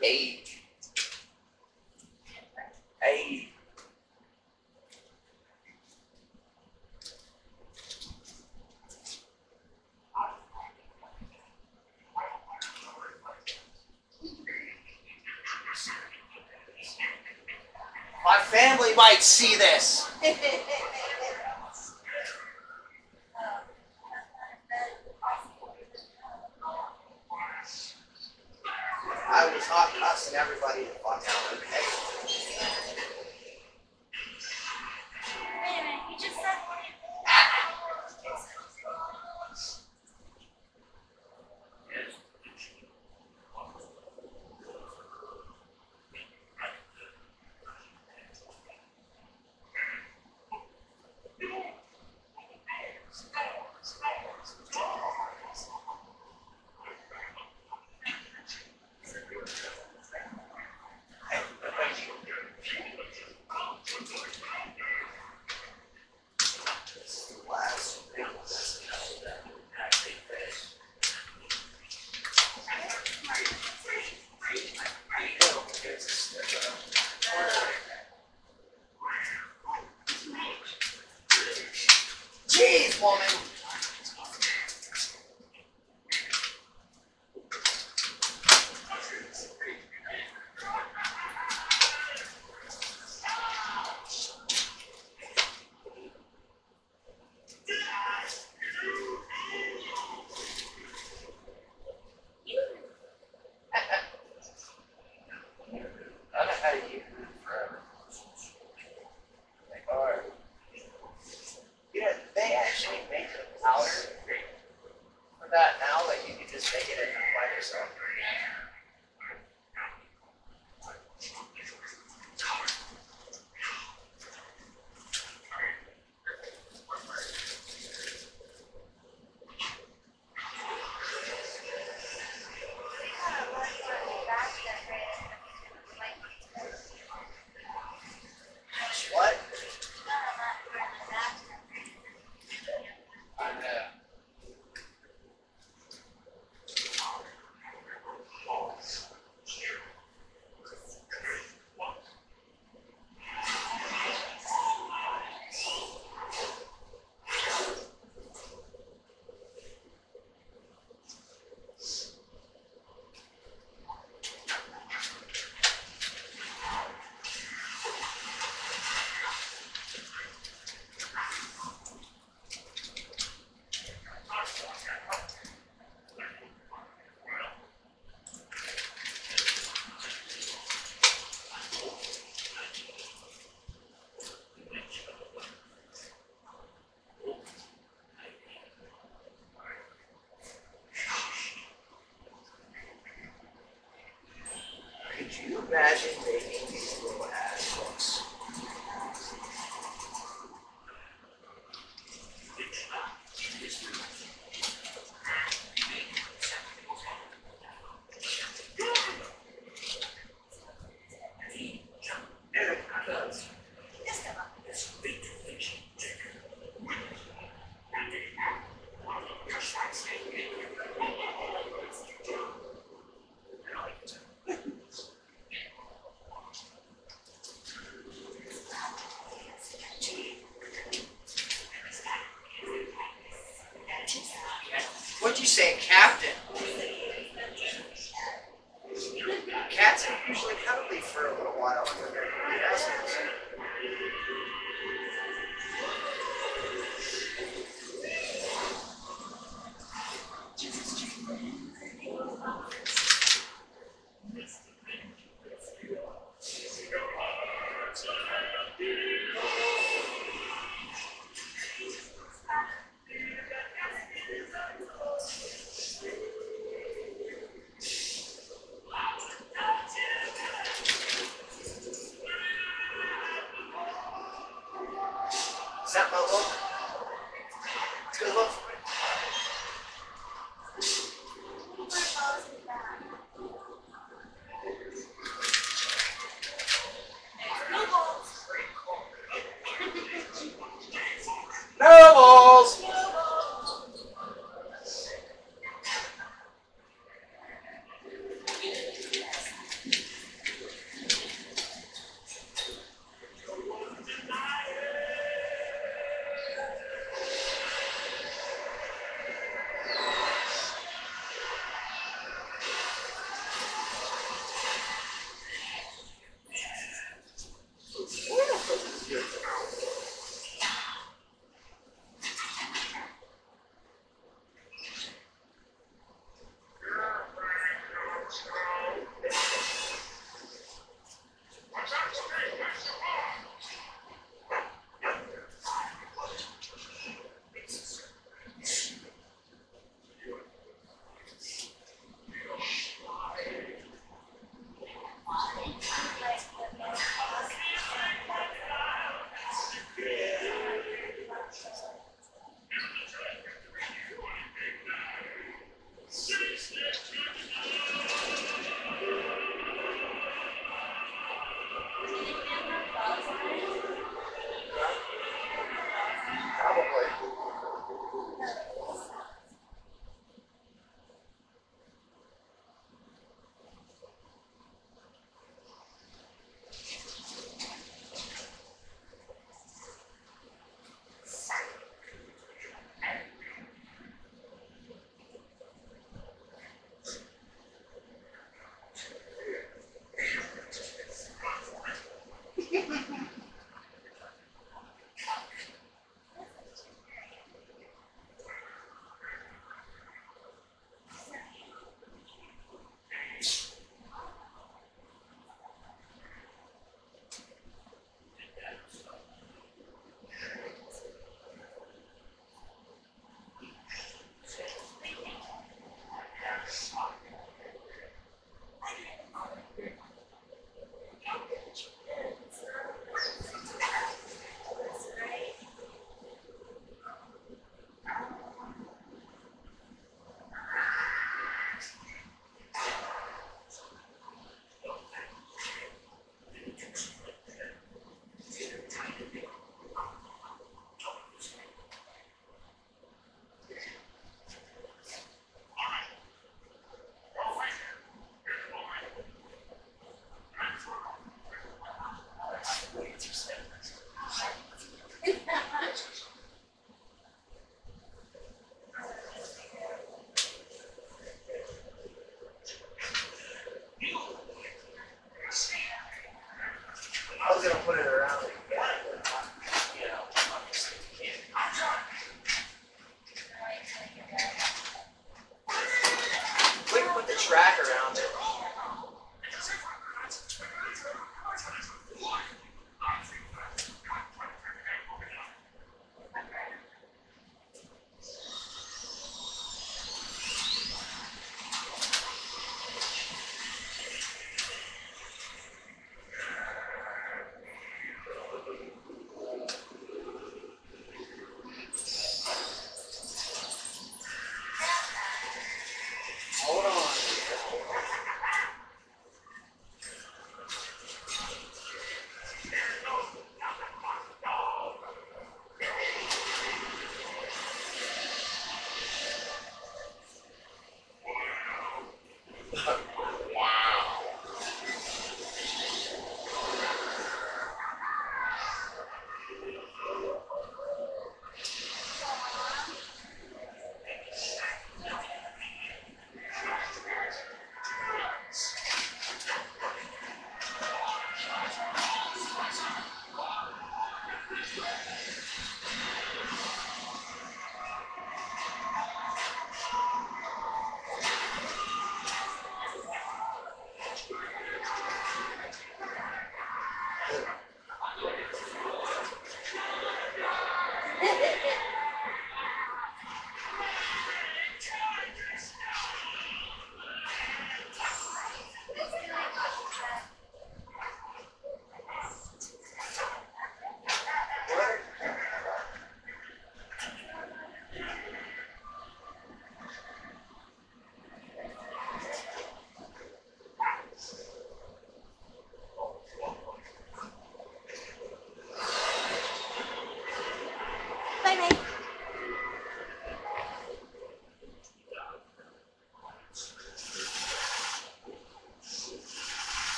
Hey. Hey. My family might see this. I was hot cussing everybody to fuck out of hey. Wait a minute, you just said Jeez, woman. I've had a youth group forever. They are. Yeah, they actually make a powder for that now, like you can just make it and apply yourself. What? Could you imagine making these little ass books? What'd you say, Captain? Cats are usually cuddly for a little while and then they're complete assholes.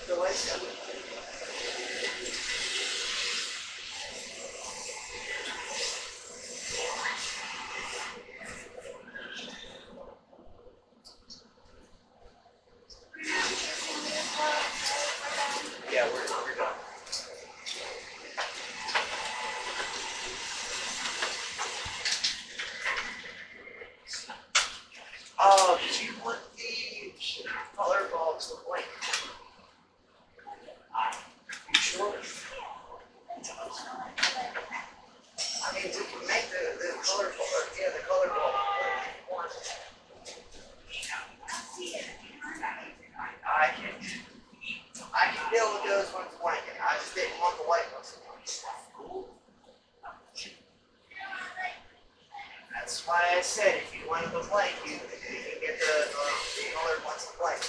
the lights down. Yeah, we're done. Oh, did you want the color bulbs to blink? You sure? I mean, we can make the color bulb, yeah, the color bulb blink if you want. I can deal with those ones blinking. I just didn't want the white ones to blink. That's why I said if you wanted the blank, you can get the colored ones to blank.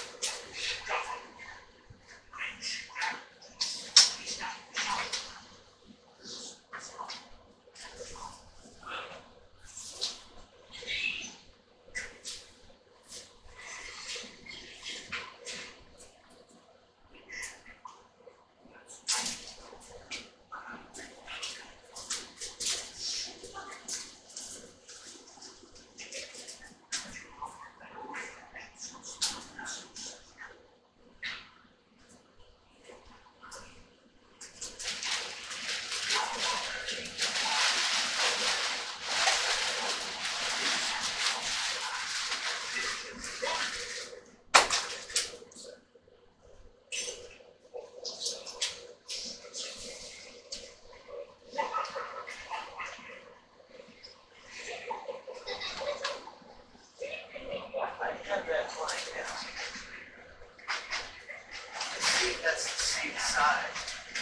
That's the same size.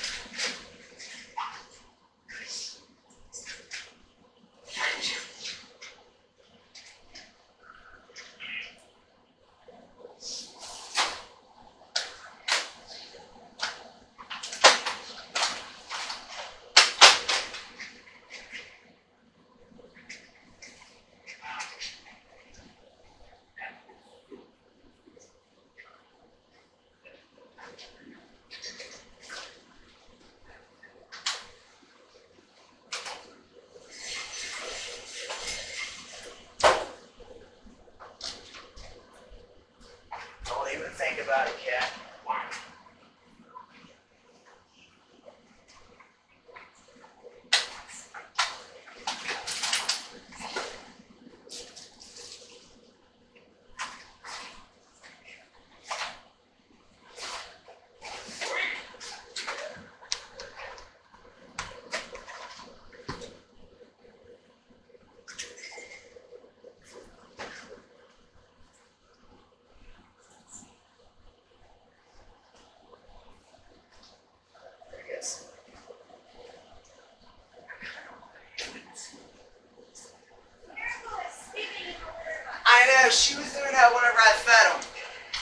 Don't even think about it, cat. I know, she was doing that whenever I fed him.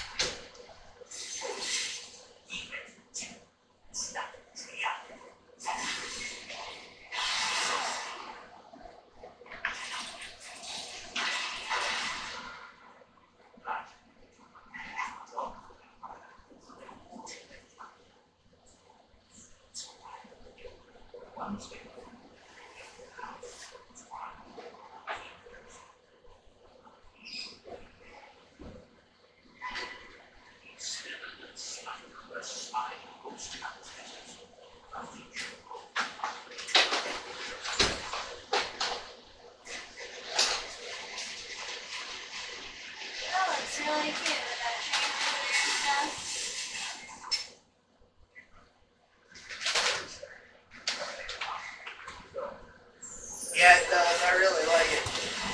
That looks really cute with that train and stuff. Yeah, it does. I really like it.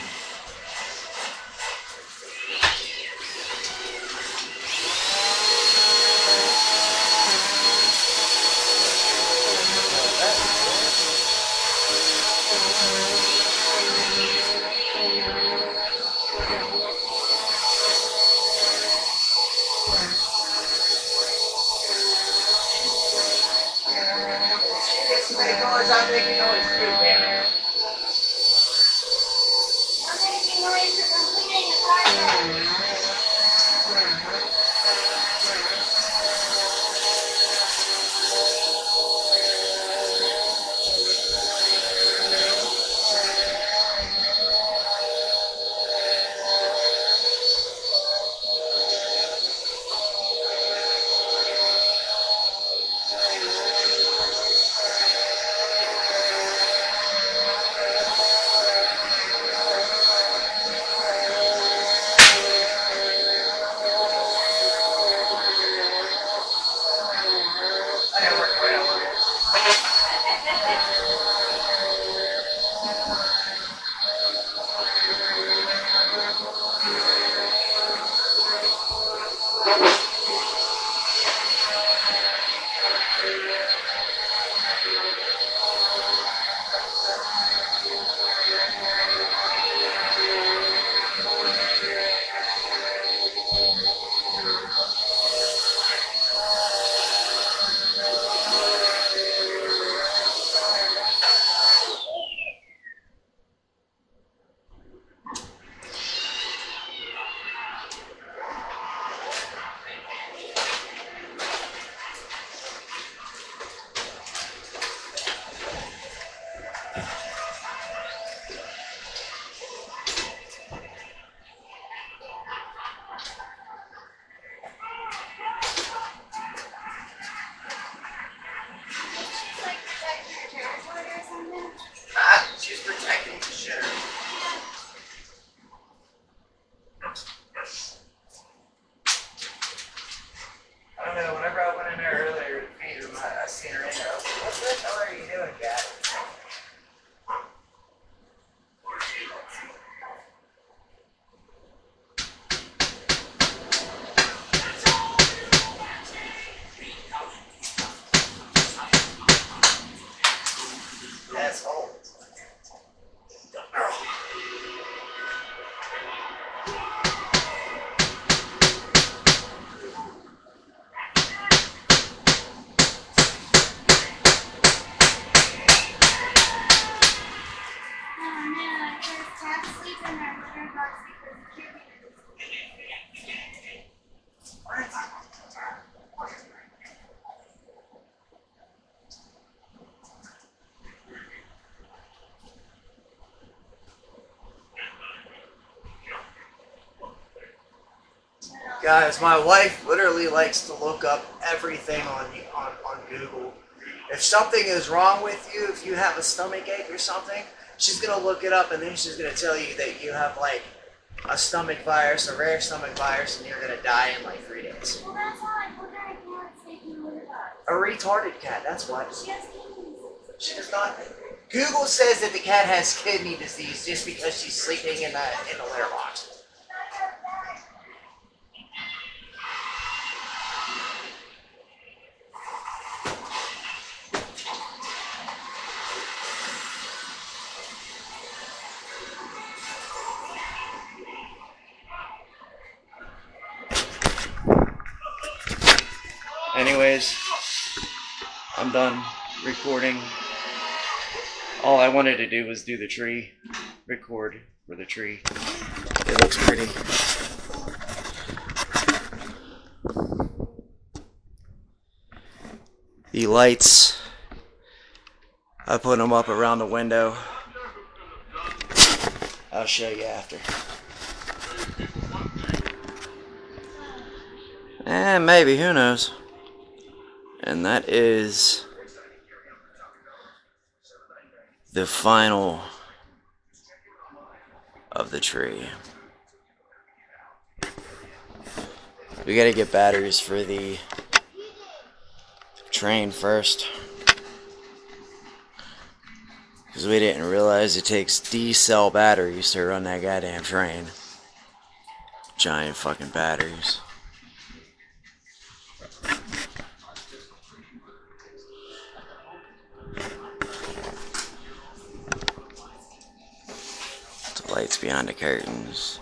She makes noise, I'm making noise too, damn it. I'm making noise because I'm cleaning the carpet. seen her in there. What the hell are you doing, Cat? That's old. Guys, my wife literally likes to look up everything on Google. If something is wrong with you, if you have a stomach ache or something, she's gonna look it up and then she's gonna tell you that you have like a stomach virus, a rare stomach virus, and you're gonna die in like 3 days. Well, that's how I put her in a taking with us. A retarded cat, that's what. She has kidneys. She does not. Google says that the cat has kidney disease just because she's sleeping in the litter box. Anyways, I'm done recording. All I wanted to do was do the tree, record for the tree. It looks pretty. The lights, I put them up around the window. I'll show you after. And maybe, who knows? And that is the final of the tree. We gotta get batteries for the train first, because we didn't realize it takes D-cell batteries to run that goddamn train. Giant fucking batteries. The lights behind the curtains.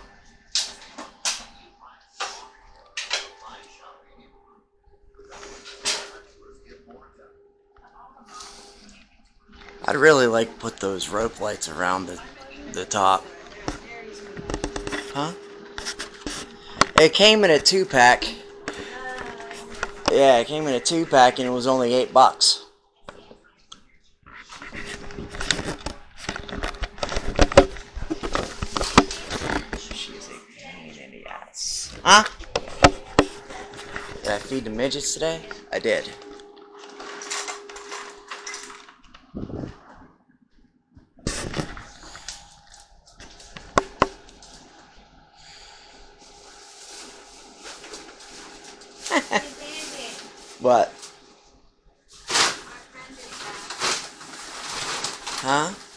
I'd really like to put those rope lights around the top. Huh? It came in a 2-pack. Yeah, it came in a 2-pack and it was only $8. She's a pain in the ass. Huh? Did I feed the midgets today? I did. What? Huh?